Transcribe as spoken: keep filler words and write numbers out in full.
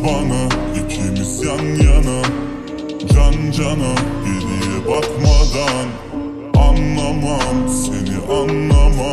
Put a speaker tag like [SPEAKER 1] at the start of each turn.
[SPEAKER 1] bana, ikimiz yan yana, can cana, geriye bakmadan. Anlamam seni, anlamam.